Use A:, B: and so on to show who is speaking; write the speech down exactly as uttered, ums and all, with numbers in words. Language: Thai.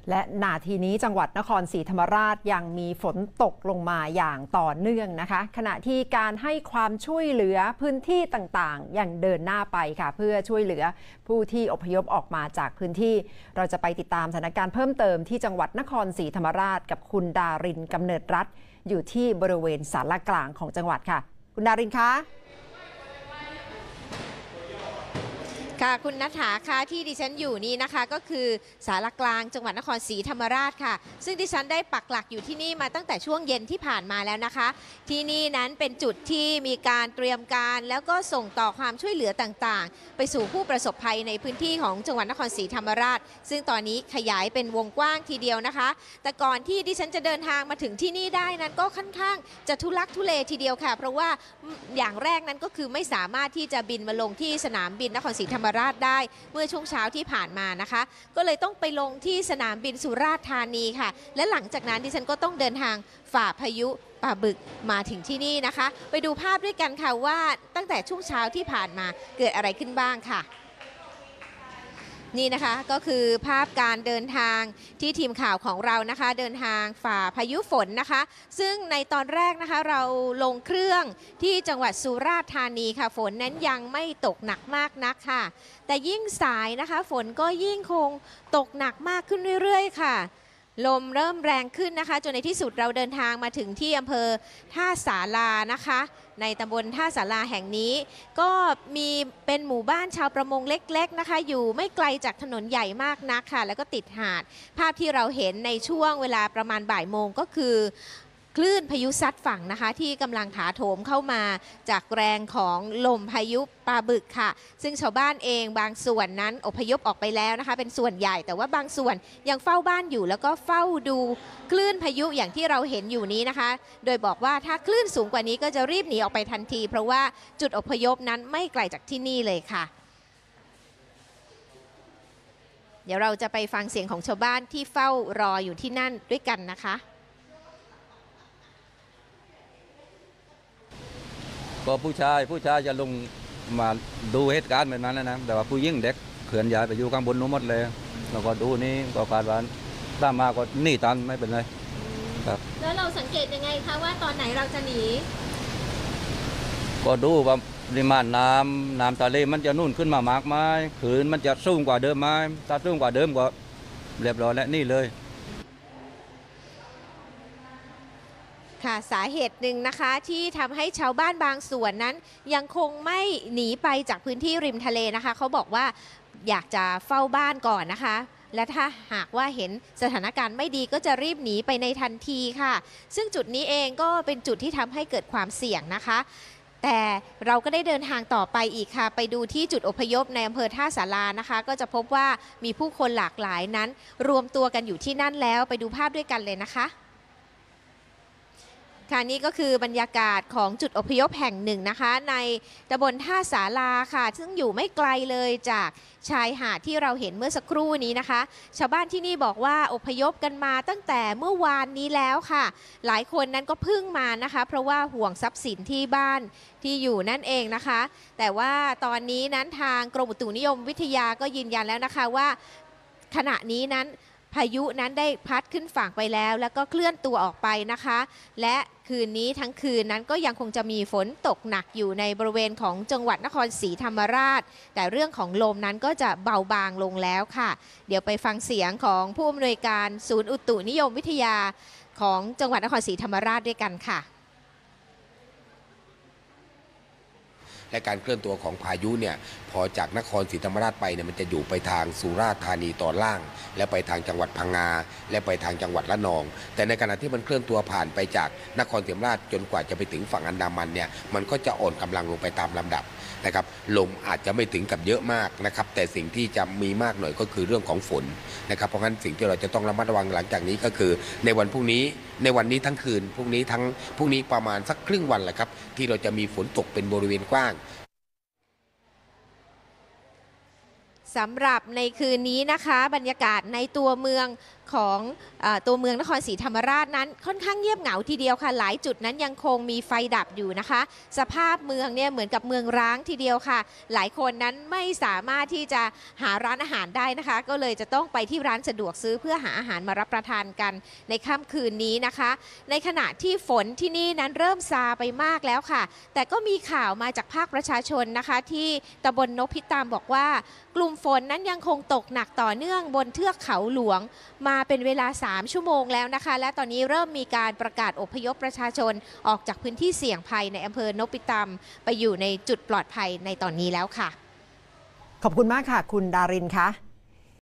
A: และนาทีนี้จังหวัดนครศรีธรรมราชยังมีฝนตกลงมาอย่างต่อเนื่องนะคะขณะที่การให้ความช่วยเหลือพื้นที่ต่างๆยังเดินหน้าไปค่ะเพื่อช่วยเหลือผู้ที่อพยพออกมาจากพื้นที่เราจะไปติดตามสถานการณ์เพิ่มเติมที่จังหวัดนครศรีธรรมราชกับคุณดารินกำเนิดรัฐอยู่ที่บริเวณศาลากลางของจังหวัดค่ะคุณดารินคะ
B: ค่ะคุณณัฐาคะที่ดิฉันอยู่นี่นะคะก็คือศาลากลางจังหวัดนครศรีธรรมราชค่ะซึ่งดิฉันได้ปักหลักอยู่ที่นี่มาตั้งแต่ช่วงเย็นที่ผ่านมาแล้วนะคะที่นี่นั้นเป็นจุดที่มีการเตรียมการแล้วก็ส่งต่อความช่วยเหลือต่างๆไปสู่ผู้ประสบภัยในพื้นที่ของจังหวัดนครศรีธรรมราชซึ่งตอนนี้ขยายเป็นวงกว้างทีเดียวนะคะแต่ก่อนที่ดิฉันจะเดินทางมาถึงที่นี่ได้นั้นก็ค่อนข้างจะทุลักทุเลทีเดียวค่ะเพราะว่าอย่างแรกนั้นก็คือไม่สามารถที่จะบินมาลงที่สนามบินนครศรีธรรมราชได้เมื่อช่วงเช้าที่ผ่านมานะคะก็เลยต้องไปลงที่สนามบินสุราษฎร์ธานีค่ะและหลังจากนั้นดิฉันก็ต้องเดินทางฝ่าพายุปาบึกมาถึงที่นี่นะคะไปดูภาพด้วยกันค่ะว่าตั้งแต่ช่วงเช้าที่ผ่านมาเกิดอะไรขึ้นบ้างค่ะนี่นะคะก็คือภาพการเดินทางที่ทีมข่าวของเรานะคะเดินทางฝ่าพายุฝนนะคะซึ่งในตอนแรกนะคะเราลงเครื่องที่จังหวัดสุราษฎร์ธานีค่ะฝนนั้นยังไม่ตกหนักมากนักค่ะแต่ยิ่งสายนะคะฝนก็ยิ่งคงตกหนักมากขึ้นเรื่อยๆค่ะลมเริ่มแรงขึ้นนะคะจนในที่สุดเราเดินทางมาถึงที่อำเภอท่าสารานะคะในตำบลท่าสาราแห่งนี้ก็มีเป็นหมู่บ้านชาวประมงเล็กๆนะคะอยู่ไม่ไกลจากถนนใหญ่มากนักค่ะแล้วก็ติดหาดภาพที่เราเห็นในช่วงเวลาประมาณบ่ายโมงก็คือคลื่นพายุซัดฝั่งนะคะที่กำลังถาโถมเข้ามาจากแรงของลมพายุปาบึกค่ะซึ่งชาวบ้านเองบางส่วนนั้นอพยพออกไปแล้วนะคะเป็นส่วนใหญ่แต่ว่าบางส่วนยังเฝ้าบ้านอยู่แล้วก็เฝ้าดูคลื่นพายุอย่างที่เราเห็นอยู่นี้นะคะโดยบอกว่าถ้าคลื่นสูงกว่านี้ก็จะรีบหนีออกไปทันทีเพราะว่าจุดอพยพนั้นไม่ไกลจากที่นี่เลยค่ะเดี๋ยวเราจะไปฟังเสียงของชาวบ้านที่เฝ้ารออยู่ที่นั่นด้วยกันนะคะ
C: ก็ผู้ชายผู้ชายจะลงมาดูเหตุการณ์แบบนั้นนะแต่ว่าผู้หญิงเด็กเขื่อนย้ายไปอยู่ข้างบนนู้นหมดเลยแล้วก็ดูนี่ก็คาดว่าตามมาก็หนีตันไม่เป็นไรครับ
B: แล้วเราสังเกตยังไงคะว่าตอนไหนเราจะหนี
C: ก็ดูว่าปริมาณน้ำน้ำทะเลมันจะนุ่นขึ้นมามากไหมขืนมันจะสูงกว่าเดิมไหมถ้าสูงกว่าเดิมก็เรียบร้อยแล้วนี่เลย
B: ค่ะสาเหตุหนึ่งนะคะที่ทำให้ชาวบ้านบางส่วนนั้นยังคงไม่หนีไปจากพื้นที่ริมทะเลนะคะเขาบอกว่าอยากจะเฝ้าบ้านก่อนนะคะและถ้าหากว่าเห็นสถานการณ์ไม่ดีก็จะรีบหนีไปในทันทีค่ะซึ่งจุดนี้เองก็เป็นจุดที่ทำให้เกิดความเสี่ยงนะคะแต่เราก็ได้เดินทางต่อไปอีกค่ะไปดูที่จุดอพยพในอำเภอท่าสารานะคะก็จะพบว่ามีผู้คนหลากหลายนั้นรวมตัวกันอยู่ที่นั่นแล้วไปดูภาพด้วยกันเลยนะคะค่ะนี่ก็คือบรรยากาศของจุดอพยพแห่งหนึ่งนะคะในตำบลท่าสาราค่ะซึ่งอยู่ไม่ไกลเลยจากชายหาดที่เราเห็นเมื่อสักครู่นี้นะคะชาวบ้านที่นี่บอกว่าอพยพกันมาตั้งแต่เมื่อวานนี้แล้วค่ะหลายคนนั้นก็เพิ่งมานะคะเพราะว่าห่วงทรัพย์สินที่บ้านที่อยู่นั่นเองนะคะแต่ว่าตอนนี้นั้นทางกรมอุตุนิยมวิทยาก็ยืนยันแล้วนะคะว่าขณะนี้นั้นพายุนั้นได้พัดขึ้นฝั่งไปแล้วแล้วก็เคลื่อนตัวออกไปนะคะและคืนนี้ทั้งคืนนั้นก็ยังคงจะมีฝนตกหนักอยู่ในบริเวณของจังหวัดนครศรีธรรมราชแต่เรื่องของลมนั้นก็จะเบาบางลงแล้วค่ะเดี๋ยวไปฟังเสียงของผู้อำนวยการศูนย์อุตุนิยมวิทยาของจังหวัดนครศรีธรรมราชด้วยกันค่ะ
D: และการเคลื่อนตัวของพายุเนี่ยพอจากนครศรีธรรมราชไปเนี่ยมันจะอยู่ไปทางสุราษฎร์ธานีตอนล่างและไปทางจังหวัดพังงาและไปทางจังหวัดระนองแต่ในขณะที่มันเคลื่อนตัวผ่านไปจากนครศรีธรรมราชจนกว่าจะไปถึงฝั่งอันดามันเนี่ยมันก็จะอ่อนกำลังลงไปตามลำดับนะครับลมอาจจะไม่ถึงกับเยอะมากนะครับแต่สิ่งที่จะมีมากหน่อยก็คือเรื่องของฝนนะครับเพราะงั้นสิ่งที่เราจะต้องระมัดระวังหลังจากนี้ก็คือในวันพรุ่งนี้ในวันนี้ทั้งคืนพรุ่งนี้ทั้งพรุ่งนี้ประมาณสักครึ่งวันแหละครับที่เราจะมีฝนตกเป็นบริเวณกว้าง
B: สำหรับในคืนนี้นะคะบรรยากาศในตัวเมืองของเออตัวเมืองนครศรีธรรมราชนั้นค่อนข้างเงียบเหงาทีเดียวค่ะหลายจุดนั้นยังคงมีไฟดับอยู่นะคะสภาพเมืองเนี่ยเหมือนกับเมืองร้างทีเดียวค่ะหลายคนนั้นไม่สามารถที่จะหาร้านอาหารได้นะคะก็เลยจะต้องไปที่ร้านสะดวกซื้อเพื่อหาอาหารมารับประทานกันในค่ำคืนนี้นะคะในขณะที่ฝนที่นี่นั้นเริ่มซาไปมากแล้วค่ะแต่ก็มีข่าวมาจากภาคประชาชนนะคะที่ตำบลนพิตามบอกว่ากลุ่มฝนนั้นยังคงตกหนักต่อเนื่องบนเทือกเขาหลวงมาเป็นเวลาสามชั่วโมงแล้วนะคะและตอนนี้เริ่มมีการประกาศอพยพประชาชนออกจากพื้นที่เสี่ยงภัยในอำเภอนพิตามไปอยู่ในจุดปลอดภัยในตอนนี้แล้วค่ะ
A: ขอบคุณมากค่ะคุณดารินคะ